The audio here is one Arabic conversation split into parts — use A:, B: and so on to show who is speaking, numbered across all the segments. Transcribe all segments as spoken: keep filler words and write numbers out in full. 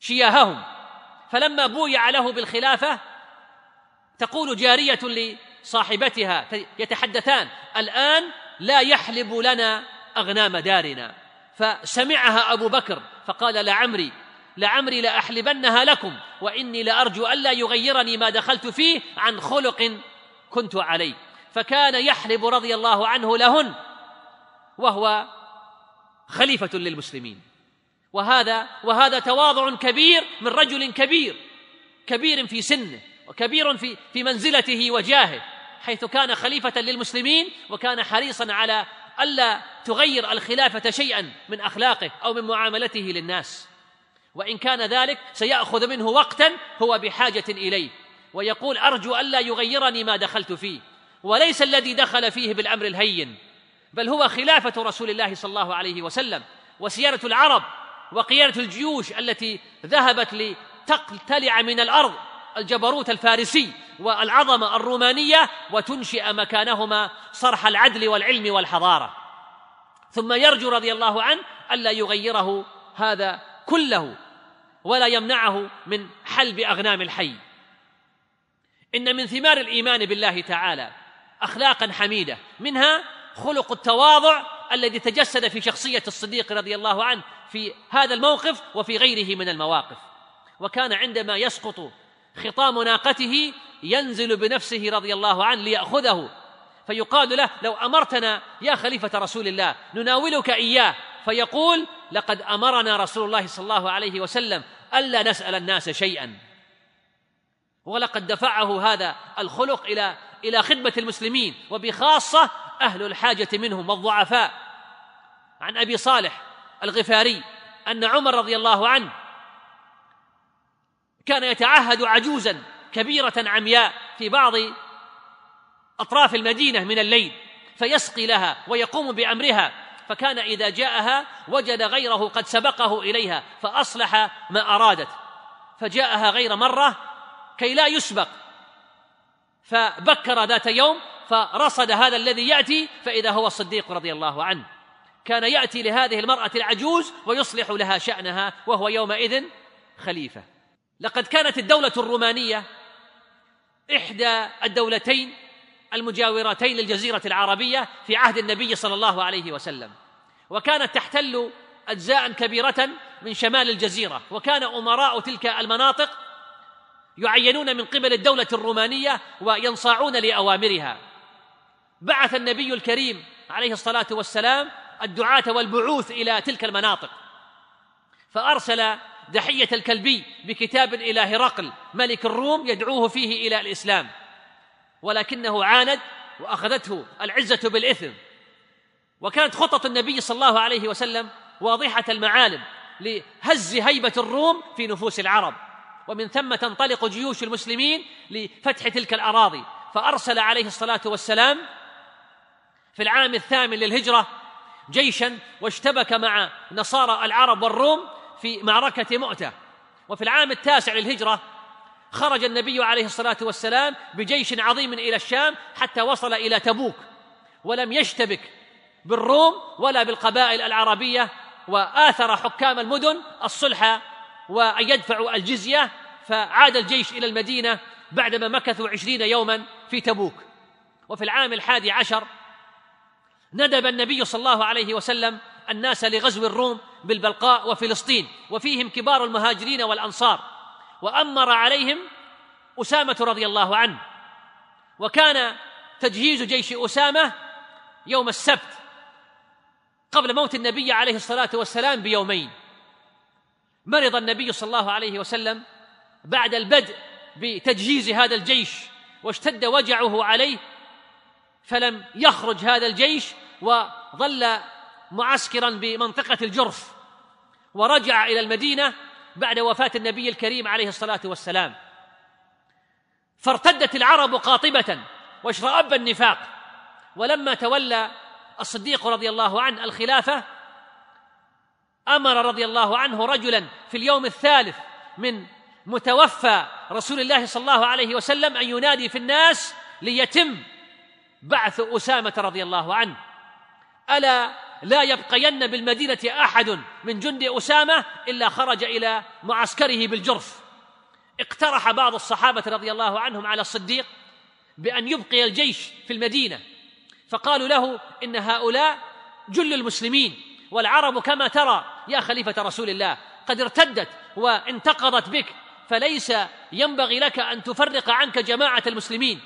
A: شياههم. فلما بويع له بالخلافة تقول جارية لصاحبتها يتحدثان: الآن لا يحلب لنا أغنام دارنا. فسمعها أبو بكر فقال: لعمري لعمري لأحلبنها لكم، وإني لأرجو ألا يغيرني ما دخلت فيه عن خلق كنت عليه. فكان يحلب رضي الله عنه لهن وهو خليفة للمسلمين. وهذا وهذا تواضع كبير من رجل كبير كبير في سنه وكبير في في منزلته وجاهه، حيث كان خليفة للمسلمين وكان حريصا على ألا تغير الخلافة شيئا من أخلاقه أو من معاملته للناس، وإن كان ذلك سيأخذ منه وقتا هو بحاجة إليه، ويقول: أرجو ألا يغيرني ما دخلت فيه. وليس الذي دخل فيه بالأمر الهين، بل هو خلافة رسول الله صلى الله عليه وسلم وسيادة العرب وقيادة الجيوش التي ذهبت لتقتلع من الأرض الجبروت الفارسي والعظمة الرومانية وتنشئ مكانهما صرح العدل والعلم والحضارة. ثم يرجو رضي الله عنه ألا يغيره هذا كله ولا يمنعه من حلب أغنام الحي. إن من ثمار الإيمان بالله تعالى أخلاقا حميدة، منها خلق التواضع الذي تجسد في شخصية الصديق رضي الله عنه في هذا الموقف وفي غيره من المواقف. وكان عندما يسقط خطام ناقته ينزل بنفسه رضي الله عنه ليأخذه، فيقال له: لو أمرتنا يا خليفة رسول الله نناولك إياه، فيقول: لقد أمرنا رسول الله صلى الله عليه وسلم ألا نسأل الناس شيئا. ولقد دفعه هذا الخلق إلى إلى خدمة المسلمين، وبخاصة أهل الحاجة منهم والضعفاء. عن أبي صالح الغفاري أن عمر رضي الله عنه كان يتعهد عجوزا كبيرة عمياء في بعض أطراف المدينة من الليل، فيسقي لها ويقوم بأمرها، فكان إذا جاءها وجد غيره قد سبقه إليها فأصلح ما أرادت، فجاءها غير مرة كي لا يسبق، فبكر ذات يوم فرصد هذا الذي يأتي فإذا هو الصديق رضي الله عنه. كان يأتي لهذه المرأة العجوز ويصلح لها شأنها وهو يومئذ خليفة. لقد كانت الدولة الرومانية إحدى الدولتين المجاورتين للجزيرة العربية في عهد النبي صلى الله عليه وسلم، وكانت تحتل أجزاء كبيرة من شمال الجزيرة، وكان أمراء تلك المناطق يعينون من قبل الدولة الرومانية وينصاعون لأوامرها. بعث النبي الكريم عليه الصلاة والسلام الدعاة والبعوث إلى تلك المناطق، فأرسل دحية الكلبي بكتاب إلى هرقل ملك الروم يدعوه فيه إلى الإسلام، ولكنه عاند وأخذته العزة بالإثم. وكانت خطة النبي صلى الله عليه وسلم واضحة المعالم لهز هيبة الروم في نفوس العرب، ومن ثم تنطلق جيوش المسلمين لفتح تلك الأراضي. فأرسل عليه الصلاة والسلام في العام الثامن للهجرة جيشا واشتبك مع نصارى العرب والروم في معركة مؤتة. وفي العام التاسع للهجرة خرج النبي عليه الصلاة والسلام بجيش عظيم إلى الشام حتى وصل إلى تبوك، ولم يشتبك بالروم ولا بالقبائل العربية، وآثر حكام المدن الصلح وأن يدفعوا الجزية، فعاد الجيش إلى المدينة بعدما مكثوا عشرين يوما في تبوك. وفي العام الحادي عشر ندب النبي صلى الله عليه وسلم الناس لغزو الروم بالبلقاء وفلسطين، وفيهم كبار المهاجرين والأنصار، وأمر عليهم أسامة رضي الله عنه. وكان تجهيز جيش أسامة يوم السبت قبل موت النبي عليه الصلاة والسلام بيومين. مرض النبي صلى الله عليه وسلم بعد البدء بتجهيز هذا الجيش، واشتد وجعه عليه، فلم يخرج هذا الجيش وظل معسكرا بمنطقة الجرف، ورجع إلى المدينة بعد وفاة النبي الكريم عليه الصلاة والسلام. فارتدت العرب قاطبة واشرأب النفاق. ولما تولى الصديق رضي الله عنه الخلافة أمر رضي الله عنه رجلا في اليوم الثالث من متوفى رسول الله صلى الله عليه وسلم أن ينادي في الناس ليتم بعث أسامة رضي الله عنه: ألا لا يبقين بالمدينة أحد من جند أسامة إلا خرج إلى معسكره بالجرف. اقترح بعض الصحابة رضي الله عنهم على الصديق بأن يبقي الجيش في المدينة، فقالوا له إن هؤلاء جل المسلمين، والعرب كما ترى يا خليفة رسول الله قد ارتدت وانتقضت بك، فليس ينبغي لك أن تفرق عنك جماعة المسلمين.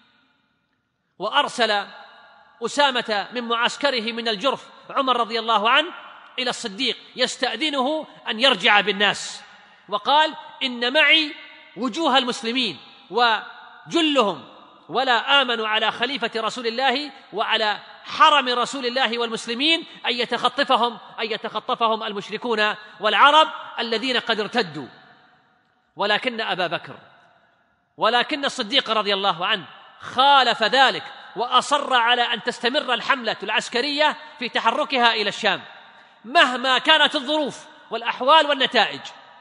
A: وأرسل أسامة من معسكره من الجرف عمر رضي الله عنه إلى الصديق يستأذنه أن يرجع بالناس، وقال إن معي وجوه المسلمين وجلهم، ولا آمنوا على خليفة رسول الله وعلى حرم رسول الله والمسلمين أن يتخطفهم أن يتخطفهم المشركون والعرب الذين قد ارتدوا. ولكن أبا بكر ولكن الصديق رضي الله عنه خالف ذلك، وأصر على أن تستمر الحملة العسكرية في تحركها إلى الشام مهما كانت الظروف والأحوال والنتائج.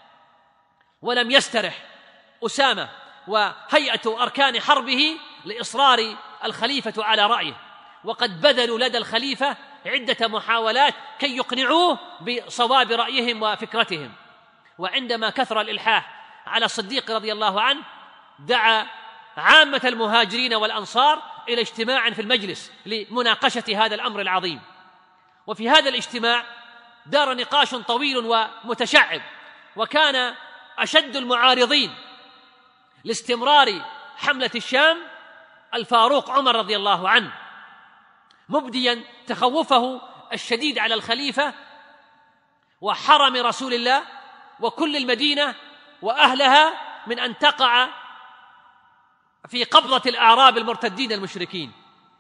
A: ولم يسترح أسامة وهيئة أركان حربه لإصرار الخليفة على رأيه، وقد بذلوا لدى الخليفة عدة محاولات كي يقنعوه بصواب رأيهم وفكرتهم. وعندما كثر الإلحاح على الصديق رضي الله عنه دعا عامة المهاجرين والأنصار إلى اجتماع في المجلس لمناقشة هذا الأمر العظيم. وفي هذا الاجتماع دار نقاش طويل ومتشعب، وكان أشد المعارضين لاستمرار حملة الشام الفاروق عمر رضي الله عنه، مبديا تخوفه الشديد على الخليفة وحرم رسول الله وكل المدينة وأهلها من أن تقع في قبضة الأعراب المرتدين المشركين.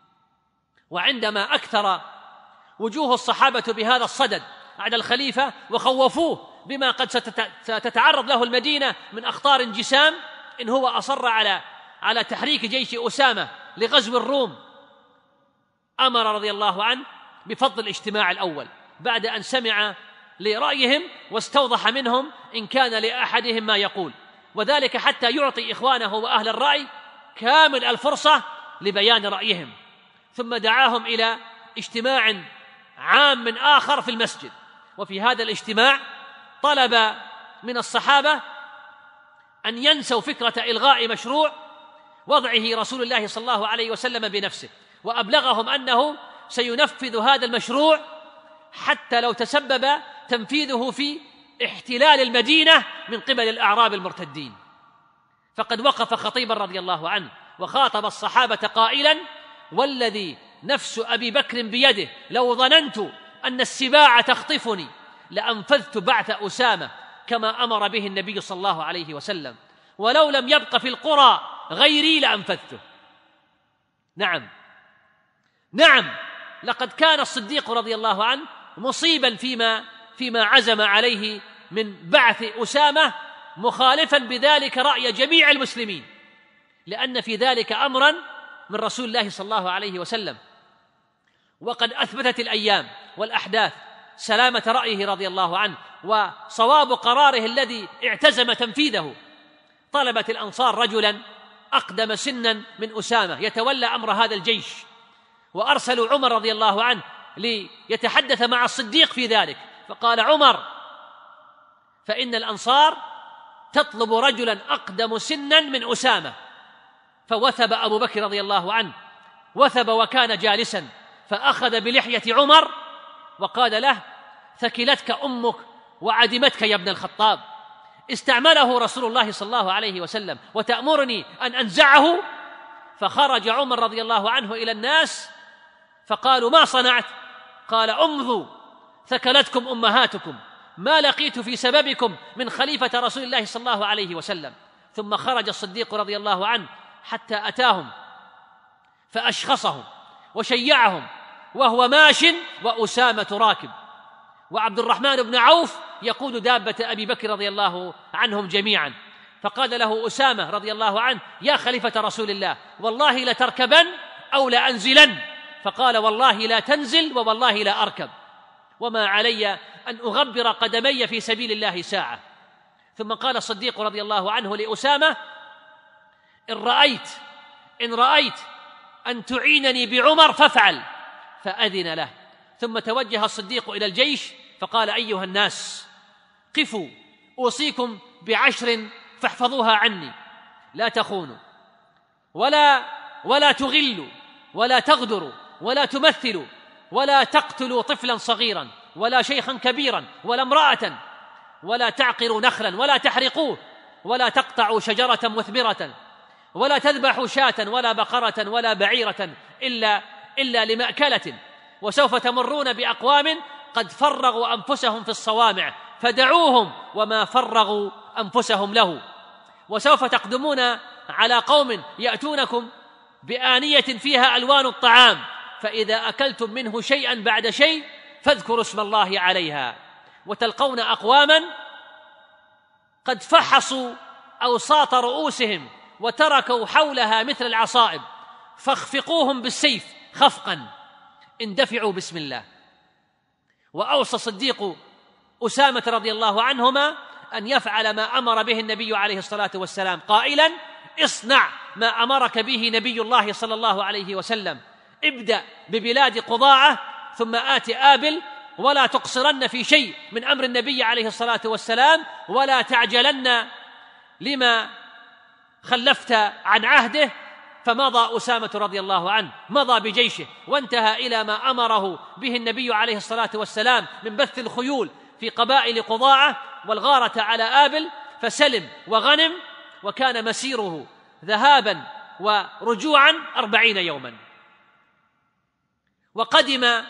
A: وعندما أكثر وجوه الصحابة بهذا الصدد على الخليفة وخوفوه بما قد ستتعرض له المدينة من أخطار جسام إن هو أصر على على تحريك جيش أسامة لغزو الروم، أمر رضي الله عنه بفضل الاجتماع الأول بعد أن سمع لرأيهم واستوضح منهم إن كان لأحدهم ما يقول، وذلك حتى يعطي إخوانه وأهل الرأي كامل الفرصة لبيان رأيهم. ثم دعاهم إلى اجتماع عام من آخر في المسجد، وفي هذا الاجتماع طلب من الصحابة أن ينسوا فكرة إلغاء مشروع وضعه رسول الله صلى الله عليه وسلم بنفسه، وأبلغهم أنه سينفذ هذا المشروع حتى لو تسبب تنفيذه في احتلال المدينة من قبل الأعراب المرتدين. فقد وقف خطيبا رضي الله عنه وخاطب الصحابة قائلا: والذي نفس أبي بكر بيده لو ظننت أن السباع تخطفني لأنفذت بعث أسامة كما أمر به النبي صلى الله عليه وسلم، ولو لم يبق في القرى غيري لأنفذته. نعم نعم لقد كان الصديق رضي الله عنه مصيبا فيما فيما عزم عليه من بعث أسامة، مخالفا بذلك رأي جميع المسلمين، لأن في ذلك أمرا من رسول الله صلى الله عليه وسلم. وقد أثبتت الأيام والأحداث سلامة رأيه رضي الله عنه وصواب قراره الذي اعتزم تنفيذه. طلبت الأنصار رجلا أقدم سنا من أسامة يتولى أمر هذا الجيش، وأرسلوا عمر رضي الله عنه ليتحدث مع الصديق في ذلك، فقال عمر: فإن الأنصار تطلب رجلا أقدم سنا من أسامة. فوثب أبو بكر رضي الله عنه، وثب وكان جالسا، فأخذ بلحية عمر وقال له: ثكلتك أمك وعدمتك يا ابن الخطاب، استعمله رسول الله صلى الله عليه وسلم وتأمرني أن أنزعه؟ فخرج عمر رضي الله عنه إلى الناس فقالوا: ما صنعت؟ قال: امضوا ثكلتكم أمهاتكم، ما لقيت في سببكم من خليفة رسول الله صلى الله عليه وسلم. ثم خرج الصديق رضي الله عنه حتى أتاهم فأشخصهم وشيعهم وهو ماش وأسامة راكب، وعبد الرحمن بن عوف يقود دابة أبي بكر رضي الله عنهم جميعا. فقال له أسامة رضي الله عنه: يا خليفة رسول الله، والله لتركبن أو لأنزلن. فقال: والله لا تنزل ووالله لا أركب، وما علي أن أغبر قدمي في سبيل الله ساعة. ثم قال الصديق رضي الله عنه لأسامة: إن رأيت إن رأيت أن تعينني بعمر فافعل، فأذن له. ثم توجه الصديق إلى الجيش فقال: أيها الناس، قفوا، أوصيكم بعشر فاحفظوها عني: لا تخونوا، ولا ولا تغلوا، ولا تغدروا، ولا تمثلوا، ولا تقتلوا طفلا صغيرا، ولا شيخا كبيرا، ولا امرأة، ولا تعقروا نخلا، ولا تحرقوه، ولا تقطعوا شجرة مثمرة، ولا تذبحوا شاة ولا بقرة ولا بعيرة إلا إلا لمأكلة، وسوف تمرون بأقوام قد فرغوا أنفسهم في الصوامع فدعوهم وما فرغوا أنفسهم له، وسوف تقدمون على قوم يأتونكم بآنية فيها ألوان الطعام، فإذا أكلتم منه شيئا بعد شيء فاذكروا اسم الله عليها، وتلقون أقواما قد فحصوا أوساط رؤوسهم وتركوا حولها مثل العصائب، فاخفقوهم بالسيف خفقا، اندفعوا بسم الله. وأوصى الصديق أسامة رضي الله عنهما أن يفعل ما أمر به النبي عليه الصلاة والسلام قائلا: اصنع ما أمرك به نبي الله صلى الله عليه وسلم، ابدأ ببلاد قضاعة ثم آت آبل، ولا تقصرن في شيء من أمر النبي عليه الصلاة والسلام، ولا تعجلن لما خلفت عن عهده. فمضى أسامة رضي الله عنه، مضى بجيشه وانتهى إلى ما أمره به النبي عليه الصلاة والسلام من بث الخيول في قبائل قضاعة والغارة على آبل، فسلم وغنم، وكان مسيره ذهابا ورجوعا أربعين يوما. وقدم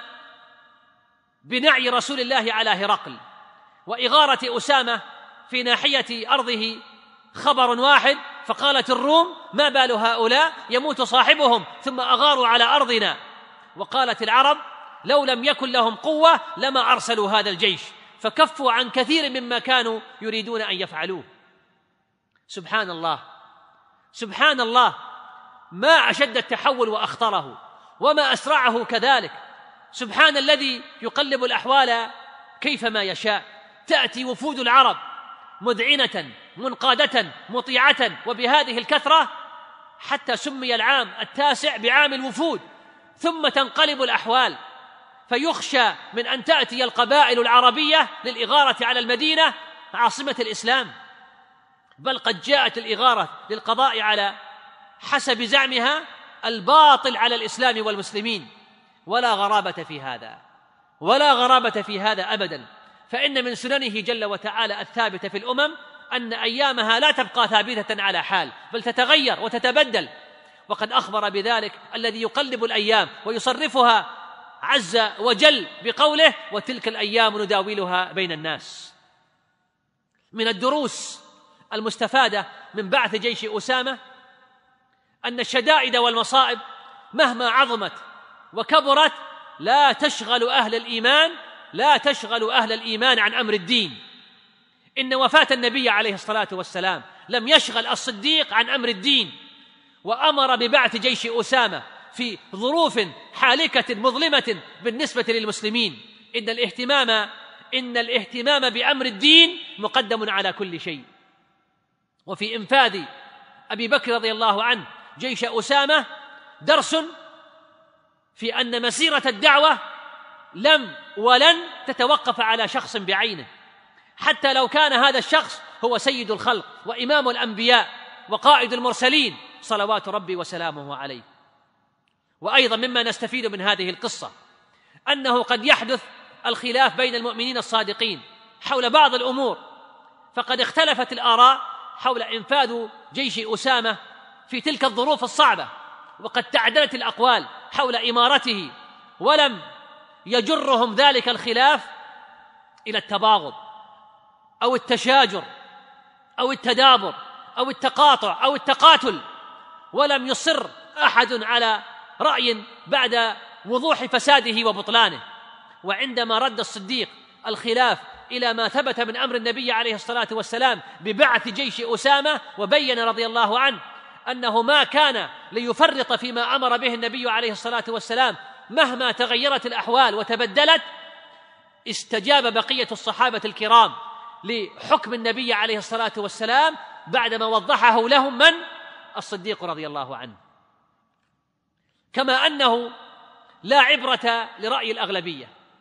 A: بنعي رسول الله على هرقل وإغارة أسامة في ناحية أرضه خبر واحد، فقالت الروم: ما بال هؤلاء يموت صاحبهم ثم أغاروا على أرضنا. وقالت العرب: لو لم يكن لهم قوة لما أرسلوا هذا الجيش، فكفوا عن كثير مما كانوا يريدون أن يفعلوه. سبحان الله، سبحان الله، ما أشد التحول وأخطره، وما أسرعه كذلك. سبحان الذي يقلب الأحوال كيفما يشاء. تأتي وفود العرب مذعنة منقادة مطيعة، وبهذه الكثرة حتى سمي العام التاسع بعام الوفود، ثم تنقلب الأحوال، فيخشى من أن تأتي القبائل العربية للإغارة على المدينة عاصمة الإسلام، بل قد جاءت الإغارة للقضاء على حسب زعمها الباطل على الإسلام والمسلمين. ولا غرابة في هذا، ولا غرابة في هذا أبدا، فإن من سننه جل وتعالى الثابتة في الأمم أن أيامها لا تبقى ثابتة على حال، بل تتغير وتتبدل. وقد أخبر بذلك الذي يقلب الأيام ويصرفها عز وجل بقوله: وتلك الأيام نداولها بين الناس. من الدروس المستفادة من بعث جيش أسامة أن الشدائد والمصائب مهما عظمت وكبرت لا تشغل أهل الإيمان لا تشغل أهل الإيمان عن أمر الدين. إن وفاة النبي عليه الصلاة والسلام لم يشغل الصديق عن أمر الدين، وأمر ببعث جيش أسامة في ظروف حالكة مظلمة بالنسبة للمسلمين. إن الاهتمام إن الاهتمام بأمر الدين مقدم على كل شيء. وفي إنفاذ أبي بكر رضي الله عنه جيش أسامة درس في أن مسيرة الدعوة لم ولن تتوقف على شخص بعينه، حتى لو كان هذا الشخص هو سيد الخلق وإمام الأنبياء وقائد المرسلين صلوات ربي وسلامه عليه. وأيضا مما نستفيد من هذه القصة أنه قد يحدث الخلاف بين المؤمنين الصادقين حول بعض الأمور، فقد اختلفت الآراء حول إنفاذ جيش أسامة في تلك الظروف الصعبة، وقد تعدلت الأقوال حول إمارته، ولم يجرهم ذلك الخلاف إلى التباغض أو التشاجر أو التدابر أو التقاطع أو التقاتل، ولم يصر أحد على رأي بعد وضوح فساده وبطلانه. وعندما رد الصديق الخلاف إلى ما ثبت من أمر النبي عليه الصلاة والسلام ببعث جيش أسامة، وبين رضي الله عنه أنه ما كان ليفرط فيما أمر به النبي عليه الصلاة والسلام مهما تغيرت الأحوال وتبدلت، استجاب بقية الصحابة الكرام لحكم النبي عليه الصلاة والسلام بعدما وضحه لهم من؟ الصديق رضي الله عنه. كما أنه لا عبرة لرأي الأغلبية،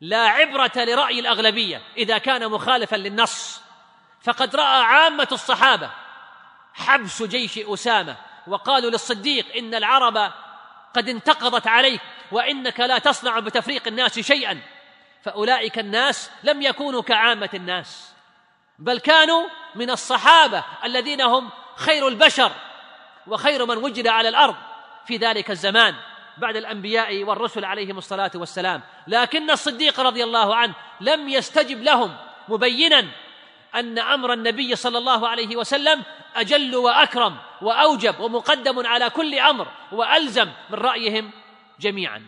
A: لا عبرة لرأي الأغلبية إذا كان مخالفا للنص، فقد رأى عامة الصحابة حبس جيش أسامة وقالوا للصديق إن العرب قد انتقضت عليك وإنك لا تصنع بتفريق الناس شيئا، فأولئك الناس لم يكونوا كعامة الناس، بل كانوا من الصحابة الذين هم خير البشر وخير من وجد على الأرض في ذلك الزمان بعد الأنبياء والرسل عليهم الصلاة والسلام. لكن الصديق رضي الله عنه لم يستجب لهم، مبينا أن أمر النبي صلى الله عليه وسلم أجل وأكرم وأوجب ومقدم على كل أمر وألزم من رأيهم جميعا.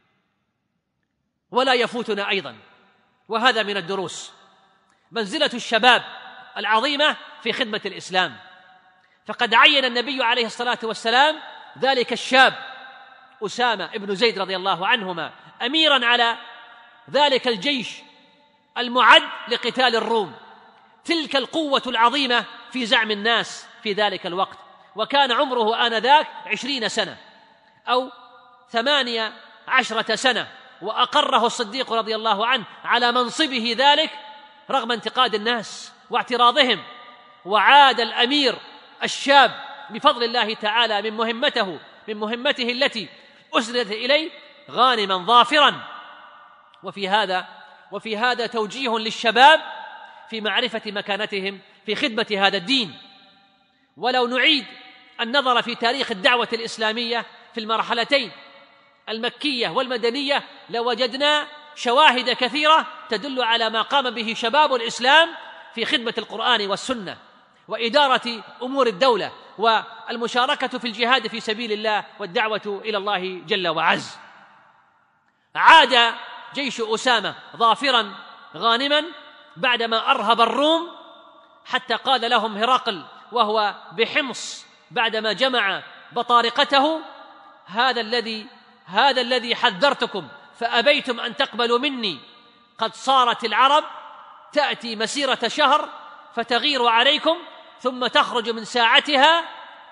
A: ولا يفوتنا أيضا، وهذا من الدروس، منزلة الشباب العظيمة في خدمة الإسلام. فقد عين النبي عليه الصلاة والسلام ذلك الشاب أسامة بن زيد رضي الله عنهما أميرا على ذلك الجيش المعد لقتال الروم، تلك القوة العظيمة في زعم الناس في ذلك الوقت. وكان عمره آنذاك عشرين سنة أو ثمانية عشرة سنة، وأقره الصديق رضي الله عنه على منصبه ذلك رغم انتقاد الناس واعتراضهم. وعاد الأمير الشاب بفضل الله تعالى من مهمته من مهمته التي أسندت إليه غانما ظافرا. وفي هذا وفي هذا توجيه للشباب في معرفة مكانتهم في خدمة هذا الدين. ولو نعيد النظر في تاريخ الدعوة الإسلامية في المرحلتين المكية والمدنية لوجدنا شواهد كثيرة تدل على ما قام به شباب الإسلام في خدمة القرآن والسنة وإدارة أمور الدولة والمشاركة في الجهاد في سبيل الله والدعوة إلى الله جل وعز. عاد جيش أسامة ظافرا غانما بعدما أرهب الروم، حتى قال لهم هرقل وهو بحمص بعدما جمع بطارقته: هذا الذي هذا الذي حذرتكم فأبيتم أن تقبلوا مني، قد صارت العرب تأتي مسيرة شهر فتغير عليكم ثم تخرج من ساعتها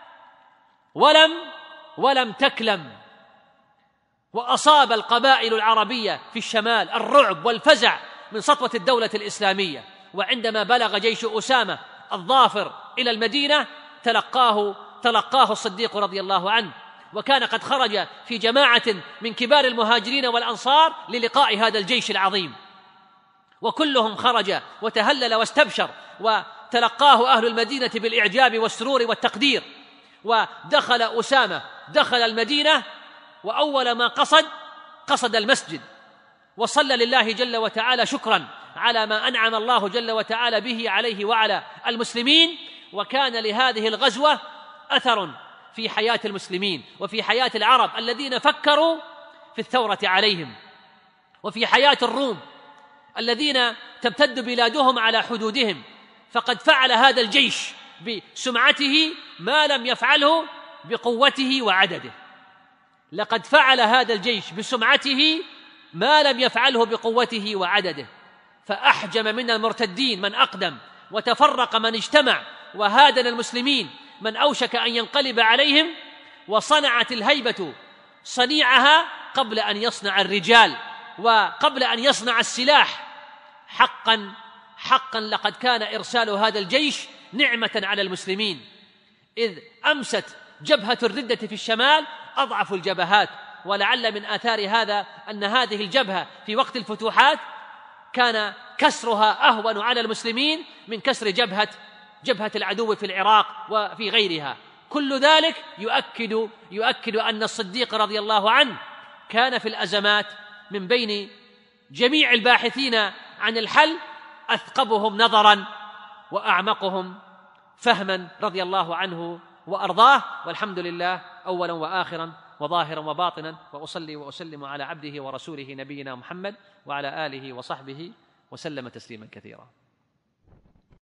A: ولم ولم تكلم. وأصاب القبائل العربية في الشمال الرعب والفزع من سطوة الدولة الإسلامية. وعندما بلغ جيش أسامة الظافر إلى المدينة تلقاه تلقاه الصديق رضي الله عنه، وكان قد خرج في جماعة من كبار المهاجرين والأنصار للقاء هذا الجيش العظيم، وكلهم خرج وتهلل واستبشر، وتلقاه أهل المدينة بالإعجاب والسرور والتقدير. ودخل أسامة دخل المدينة، وأول ما قصد قصد المسجد وصلى لله جل وتعالى شكرا على ما أنعم الله جل وتعالى به عليه وعلى المسلمين. وكان لهذه الغزوة أثر في حياة المسلمين وفي حياة العرب الذين فكروا في الثورة عليهم، وفي حياة الروم الذين تمتد بلادهم على حدودهم. فقد فعل هذا الجيش بسمعته ما لم يفعله بقوته وعدده. لقد فعل هذا الجيش بسمعته ما لم يفعله بقوته وعدده، فأحجم من المرتدين من أقدم، وتفرق من اجتمع، وهادن المسلمين من أوشك أن ينقلب عليهم. وصنعت الهيبة صنيعها قبل أن يصنع الرجال وقبل أن يصنع السلاح. حقا حقا لقد كان إرسال هذا الجيش نعمة على المسلمين، إذ أمست جبهة الردة في الشمال أضعف الجبهات. ولعل من آثار هذا أن هذه الجبهة في وقت الفتوحات كان كسرها أهون على المسلمين من كسر جبهة جبهة العدو في العراق وفي غيرها. كل ذلك يؤكد يؤكد أن الصديق رضي الله عنه كان في الأزمات من بين جميع الباحثين عن الحل أثقبهم نظرا وأعمقهم فهما رضي الله عنه وأرضاه. والحمد لله أولا وآخرا وظاهرا وباطنا، وأصلي وأسلم على عبده ورسوله نبينا محمد وعلى آله وصحبه وسلم تسليما كثيرا.